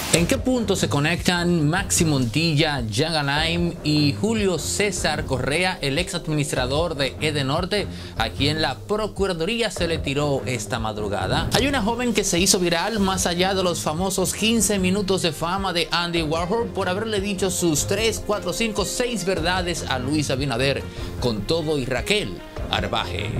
¿En qué punto se conectan Maxi Montilla, Jean Alain y Julio César Correa, el ex administrador de Edenorte, a quien la Procuraduría se le tiró esta madrugada? Hay una joven que se hizo viral más allá de los famosos 15 minutos de fama de Andy Warhol por haberle dicho sus 3, 4, 5, 6 verdades a Luis Abinader, con todo y Raquel Arbaje.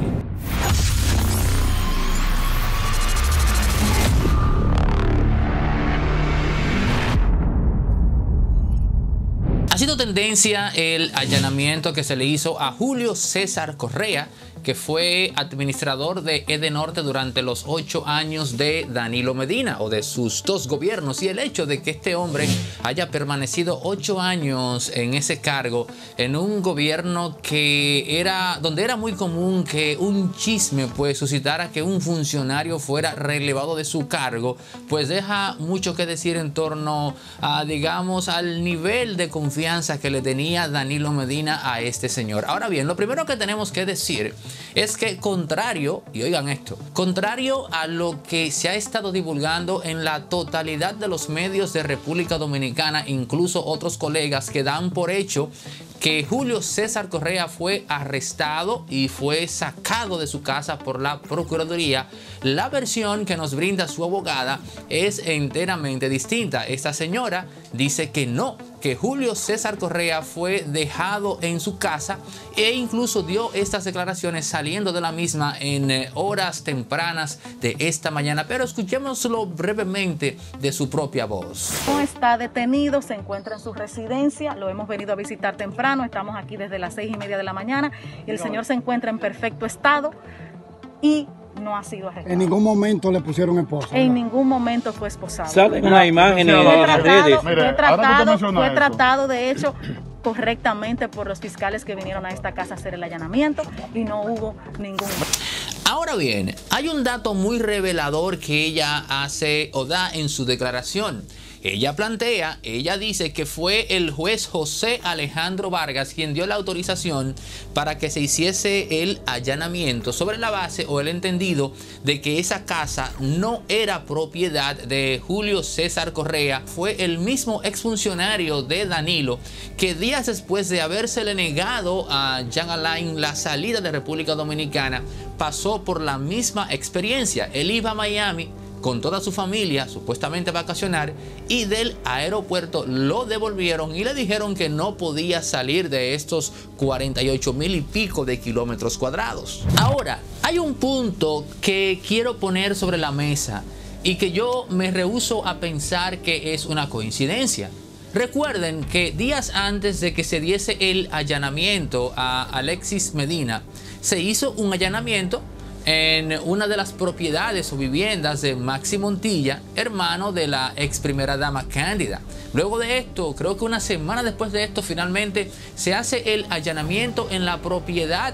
Ha sido tendencia el allanamiento que se le hizo a Julio César Correa, que fue administrador de Edenorte durante los 8 años de Danilo Medina, o de sus 2 gobiernos, y el hecho de que este hombre haya permanecido 8 años en ese cargo, en un gobierno donde era muy común que un chisme pues suscitara que un funcionario fuera relevado de su cargo, pues deja mucho que decir en torno a, digamos, al nivel de confianza que le tenía Danilo Medina a este señor. Ahora bien, lo primero que tenemos que decir es que contrario, y oigan esto, contrario a lo que se ha estado divulgando en la totalidad de los medios de República Dominicana, incluso otros colegas que dan por hecho que Julio César Correa fue arrestado y fue sacado de su casa por la Procuraduría, la versión que nos brinda su abogada es enteramente distinta. Esta señora dice que no, que Julio César Correa fue dejado en su casa e incluso dio estas declaraciones saliendo de la misma en horas tempranas de esta mañana. Pero escuchémoslo brevemente de su propia voz. No está detenido, se encuentra en su residencia, lo hemos venido a visitar temprano, estamos aquí desde las 6:30 de la mañana y el señor se encuentra en perfecto estado y no ha sido arrestado. En ningún momento le pusieron esposa. En ningún momento fue esposado. Salen una imagen en las redes. Fue tratado de hecho correctamente por los fiscales que vinieron a esta casa a hacer el allanamiento y no hubo ningún... Ahora bien, hay un dato muy revelador que ella hace o da en su declaración. Ella dice que fue el juez José Alejandro Vargas quien dio la autorización para que se hiciese el allanamiento sobre la base o el entendido de que esa casa no era propiedad de Julio César Correa. Fue el mismo exfuncionario de Danilo que días después de habérsele negado a Jean Alain la salida de República Dominicana pasó por la misma experiencia. Él iba a Miami con toda su familia, supuestamente a vacacionar, y del aeropuerto lo devolvieron y le dijeron que no podía salir de estos 48,000 y pico de kilómetros cuadrados. Ahora, hay un punto que quiero poner sobre la mesa y que yo me rehúso a pensar que es una coincidencia. Recuerden que días antes de que se diese el allanamiento a Alexis Medina, se hizo un allanamiento en una de las propiedades o viviendas de Maxi Montilla, hermano de la ex primera dama Cándida. Luego de esto, creo que una semana después de esto, finalmente se hace el allanamiento en la propiedad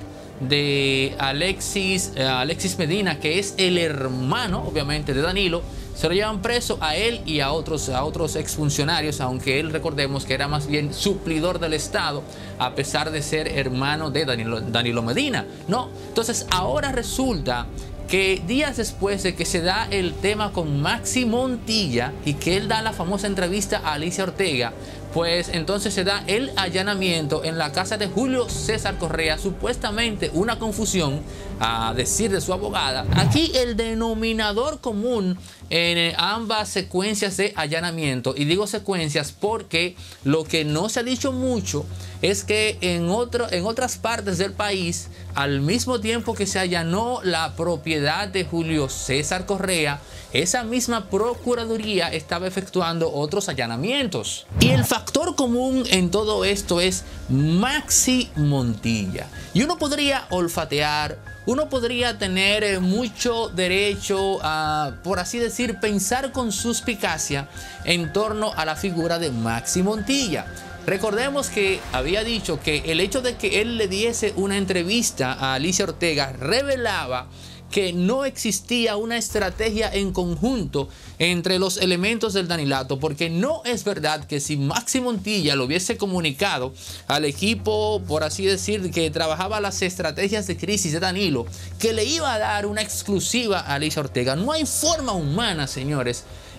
de Alexis Medina, que es el hermano, obviamente, de Danilo. Se lo llevan preso a él y a otros exfuncionarios, aunque él, recordemos que era más bien suplidor del Estado, a pesar de ser hermano de Danilo Medina. No, entonces ahora resulta que días después de que se da el tema con Maxi Montilla y que él da la famosa entrevista a Alicia Ortega, pues entonces se da el allanamiento en la casa de Julio César Correa, supuestamente una confusión, a decir de su abogada. Aquí el denominador común en ambas secuencias de allanamiento, y digo secuencias porque lo que no se ha dicho mucho es que en otras partes del país, al mismo tiempo que se allanó la propiedad de Julio César Correa, esa misma Procuraduría estaba efectuando otros allanamientos. Y el factor común en todo esto es Maxi Montilla. Y uno podría olfatear, uno podría tener mucho derecho a, por así decir, pensar con suspicacia en torno a la figura de Maxi Montilla. Recordemos que había dicho que el hecho de que él le diese una entrevista a Alicia Ortega revelaba que no existía una estrategia en conjunto entre los elementos del Danilato, porque no es verdad que si Maxi Montilla lo hubiese comunicado al equipo, por así decir, que trabajaba las estrategias de crisis de Danilo, que le iba a dar una exclusiva a Alicia Ortega. No hay forma humana, señores,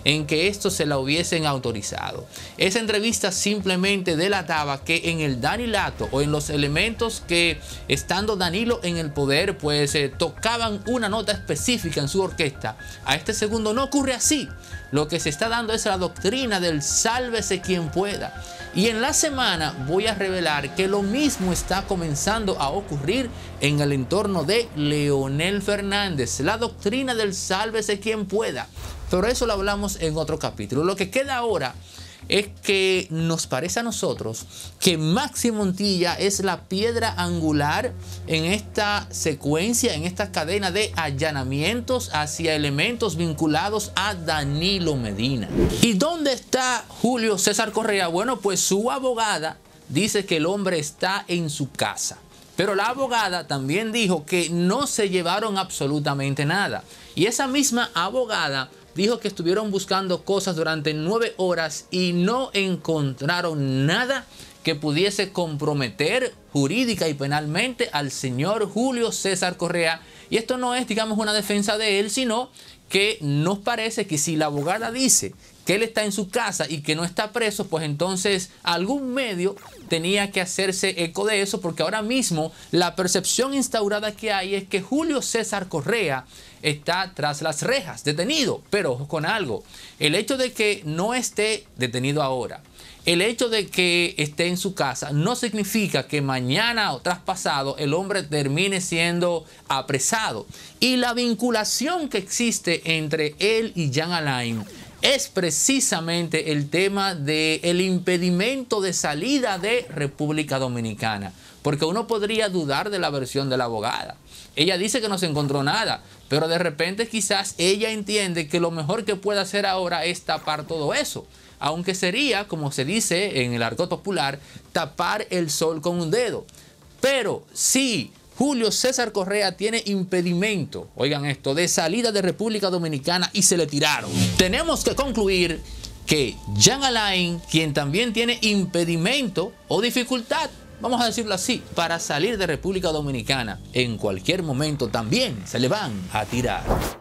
en que esto se la hubiesen autorizado. Esa entrevista simplemente delataba que en el Danilato o en los elementos que estando Danilo en el poder pues tocaban una nota específica en su orquesta. A este segundo no ocurre así. Lo que se está dando es la doctrina del sálvese quien pueda. Y en la semana voy a revelar que lo mismo está comenzando a ocurrir en el entorno de Leonel Fernández. La doctrina del sálvese quien pueda. Pero eso lo hablamos en otro capítulo. Lo que queda ahora es que nos parece a nosotros que Maxi Montilla es la piedra angular en esta secuencia, en esta cadena de allanamientos hacia elementos vinculados a Danilo Medina. ¿Y dónde está Julio César Correa? Bueno, pues su abogada dice que el hombre está en su casa. Pero la abogada también dijo que no se llevaron absolutamente nada. Y esa misma abogada dijo que estuvieron buscando cosas durante 9 horas y no encontraron nada que pudiese comprometer jurídica y penalmente al señor Julio César Correa. Y esto no es, digamos, una defensa de él, sino que nos parece que si la abogada dice que él está en su casa y que no está preso, pues entonces algún medio tenía que hacerse eco de eso, porque ahora mismo la percepción instaurada que hay es que Julio César Correa está tras las rejas, detenido. Pero ojo con algo, el hecho de que no esté detenido ahora, el hecho de que esté en su casa, no significa que mañana o traspasado el hombre termine siendo apresado. Y la vinculación que existe entre él y Jean Alain es precisamente el tema del impedimento de salida de República Dominicana. Porque uno podría dudar de la versión de la abogada. Ella dice que no se encontró nada, pero de repente quizás ella entiende que lo mejor que puede hacer ahora es tapar todo eso. Aunque sería, como se dice en el argot popular, tapar el sol con un dedo. Pero si Julio César Correa tiene impedimento, oigan esto, de salida de República Dominicana y se le tiraron, tenemos que concluir que Jean Alain, quien también tiene impedimento o dificultad, vamos a decirlo así, para salir de República Dominicana, en cualquier momento también se le van a tirar.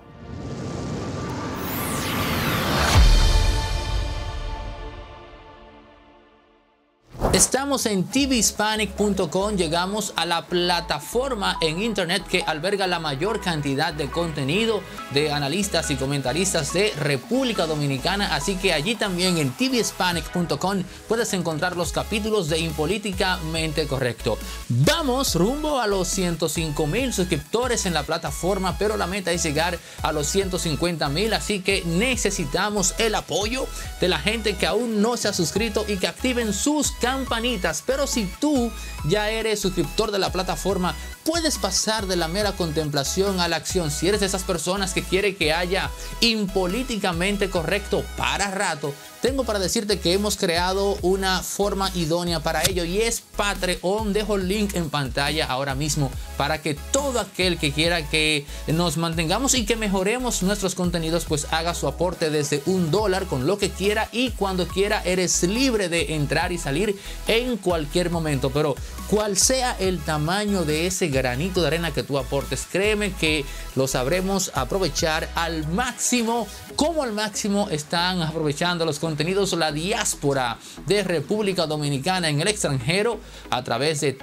Estamos en tvhispanic.com, llegamos a la plataforma en internet que alberga la mayor cantidad de contenido de analistas y comentaristas de República Dominicana, así que allí también en tvhispanic.com puedes encontrar los capítulos de Impolíticamente Correcto. Vamos rumbo a los 105,000 suscriptores en la plataforma, pero la meta es llegar a los 150,000, así que necesitamos el apoyo de la gente que aún no se ha suscrito y que activen sus campanitas. Pero si tú ya eres suscriptor de la plataforma, puedes pasar de la mera contemplación a la acción. Si eres de esas personas que quiere que haya Impolíticamente Correcto para rato, tengo para decirte que hemos creado una forma idónea para ello y es Patreon. Dejo el link en pantalla ahora mismo para que todo aquel que quiera que nos mantengamos y que mejoremos nuestros contenidos pues haga su aporte desde $1 con lo que quiera, y cuando quiera eres libre de entrar y salir en cualquier momento. Pero cual sea el tamaño de ese granito de arena que tú aportes, créeme que lo sabremos aprovechar al máximo, como al máximo están aprovechando los contenidos la diáspora de República Dominicana en el extranjero a través de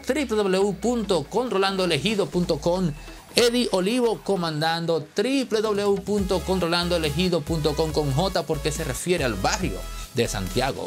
www.controlandoelegido.com. Eddie Olivo comandando www.controlandoelegido.com con J, porque se refiere al barrio de Santiago.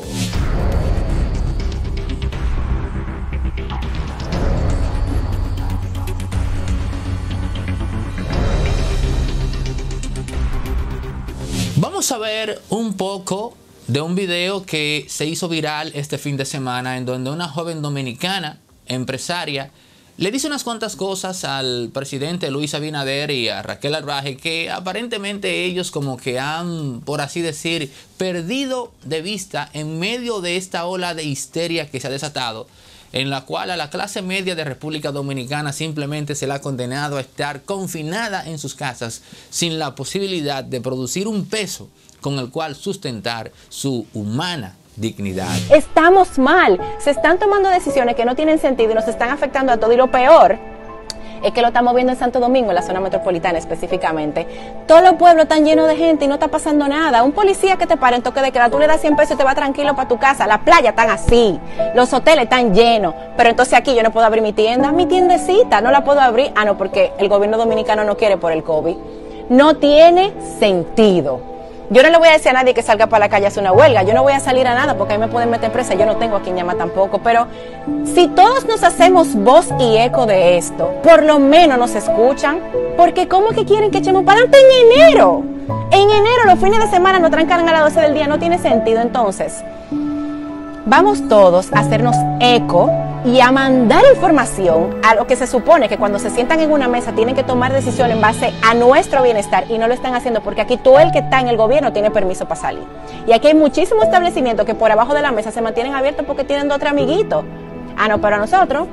Vamos a ver un poco de un video que se hizo viral este fin de semana, en donde una joven dominicana, empresaria, le dice unas cuantas cosas al presidente Luis Abinader y a Raquel Arbaje que aparentemente ellos como que han, por así decir, perdido de vista en medio de esta ola de histeria que se ha desatado, en la cual a la clase media de República Dominicana simplemente se la ha condenado a estar confinada en sus casas sin la posibilidad de producir un peso con el cual sustentar su humana dignidad. Estamos mal, se están tomando decisiones que no tienen sentido y nos están afectando a todo, y lo peor es que lo estamos viendo en Santo Domingo, en la zona metropolitana específicamente. Todos los pueblos están llenos de gente y no está pasando nada. Un policía que te para en toque de queda, tú le das 100 pesos y te va tranquilo para tu casa. Las playas están así, los hoteles están llenos. Pero entonces aquí yo no puedo abrir mi tiendecita, no la puedo abrir. Ah, no, porque el gobierno dominicano no quiere por el COVID. No tiene sentido. Yo no le voy a decir a nadie que salga para la calle a hacer una huelga. Yo no voy a salir a nada porque ahí me pueden meter presa. Yo no tengo a quien llamar tampoco. Pero si todos nos hacemos voz y eco de esto, por lo menos nos escuchan. Porque ¿cómo que quieren que echemos para adelante en enero? En enero, los fines de semana nos trancaran a las 12 del día. No tiene sentido. Entonces, vamos todos a hacernos eco y a mandar información a lo que se supone que cuando se sientan en una mesa tienen que tomar decisiones en base a nuestro bienestar, y no lo están haciendo porque aquí todo el que está en el gobierno tiene permiso para salir. Y aquí hay muchísimos establecimientos que por abajo de la mesa se mantienen abiertos porque tienen 2 o 3 amiguitos. Ah, no, pero a nosotros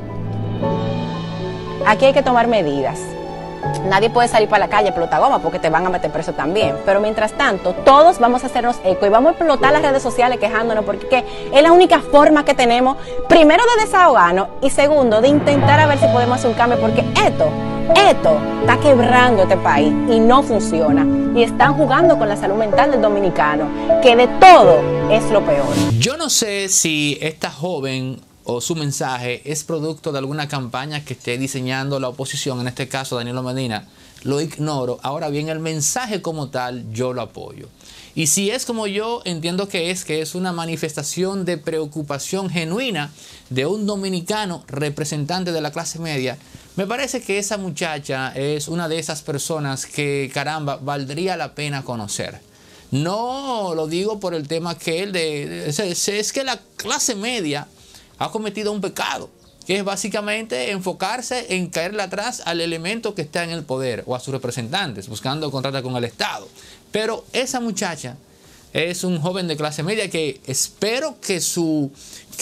aquí hay que tomar medidas. Nadie puede salir para la calle a explotar goma porque te van a meter preso también. Pero mientras tanto, todos vamos a hacernos eco y vamos a explotar las redes sociales quejándonos porque es la única forma que tenemos, primero, de desahogarnos y segundo, de intentar a ver si podemos hacer un cambio, porque esto está quebrando este país y no funciona. Y están jugando con la salud mental del dominicano, que de todo es lo peor. Yo no sé si esta joven o su mensaje es producto de alguna campaña que esté diseñando la oposición, en este caso Danilo Medina, lo ignoro. Ahora bien, el mensaje como tal yo lo apoyo. Y si es como yo entiendo que es una manifestación de preocupación genuina de un dominicano representante de la clase media, me parece que esa muchacha es una de esas personas que, caramba, valdría la pena conocer. No lo digo por el tema que es que la clase media ha cometido un pecado, que es básicamente enfocarse en caerle atrás al elemento que está en el poder o a sus representantes, buscando contratar con el Estado. Pero esa muchacha es un joven de clase media que espero que su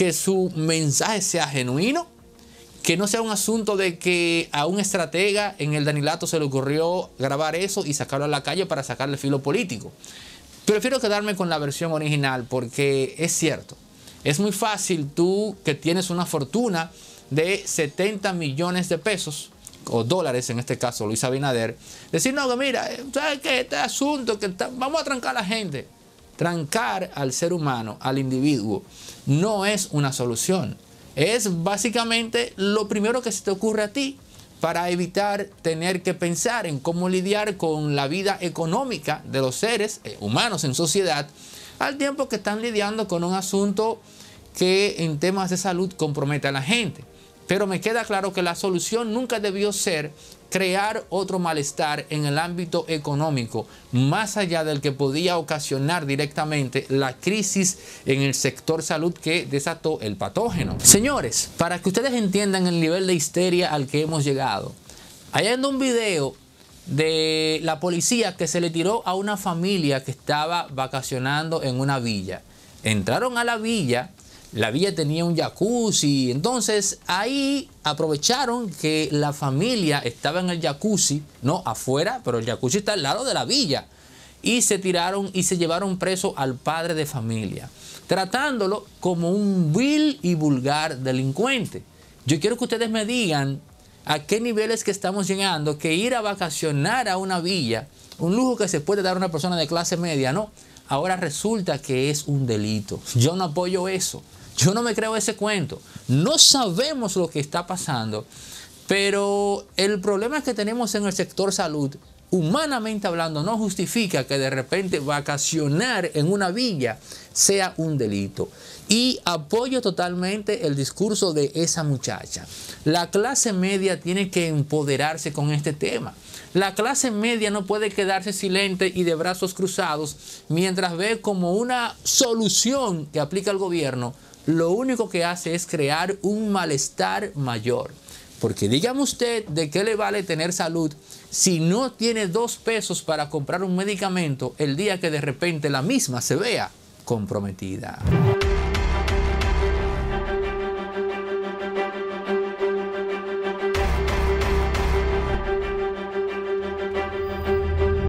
mensaje sea genuino, que no sea un asunto de que a un estratega en el Danilato se le ocurrió grabar eso y sacarlo a la calle para sacarle filo político. Prefiero quedarme con la versión original porque es cierto. Es muy fácil tú, que tienes una fortuna de 70 millones de pesos, o dólares en este caso, Luis Abinader, decir, no, que mira, ¿sabes qué? Este asunto, vamos a trancar a la gente. Trancar al ser humano, al individuo, no es una solución. Es básicamente lo primero que se te ocurre a ti para evitar tener que pensar en cómo lidiar con la vida económica de los seres humanos en sociedad, al tiempo que están lidiando con un asunto que en temas de salud compromete a la gente. Pero me queda claro que la solución nunca debió ser crear otro malestar en el ámbito económico, más allá del que podía ocasionar directamente la crisis en el sector salud que desató el patógeno. Señores, para que ustedes entiendan el nivel de histeria al que hemos llegado, hay un video de la policía que se le tiró a una familia que estaba vacacionando en una villa. Entraron a la villa tenía un jacuzzi, entonces ahí aprovecharon que la familia estaba en el jacuzzi, no afuera, pero el jacuzzi está al lado de la villa, y se tiraron y se llevaron preso al padre de familia, tratándolo como un vil y vulgar delincuente. Yo quiero que ustedes me digan a qué niveles que estamos llegando, que ir a vacacionar a una villa, un lujo que se puede dar a una persona de clase media, no, ahora resulta que es un delito. Yo no apoyo eso. Yo no me creo ese cuento. No sabemos lo que está pasando, pero el problema que tenemos en el sector salud, humanamente hablando, no justifica que de repente vacacionar en una villa sea un delito. Y apoyo totalmente el discurso de esa muchacha. La clase media tiene que empoderarse con este tema. La clase media no puede quedarse silente y de brazos cruzados mientras ve como una solución que aplica el gobierno lo único que hace es crear un malestar mayor. Porque dígame usted de qué le vale tener salud si no tiene 2 pesos para comprar un medicamento el día que de repente la misma se vea comprometida.